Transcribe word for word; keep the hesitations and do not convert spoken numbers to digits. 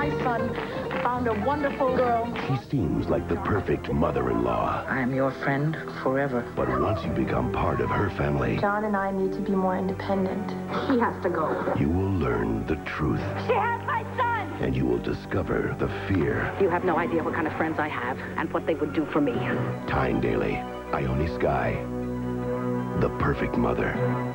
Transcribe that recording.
my son found a wonderful girl. She seems like the perfect mother-in-law. I am your friend forever. But once you become part of her family, John and I need to be more independent. He has to go. you will learn the truth. She has my son! And you will discover the fear. You have no idea what kind of friends I have and what they would do for me. Tyne Daly, Ione Sky, the perfect mother.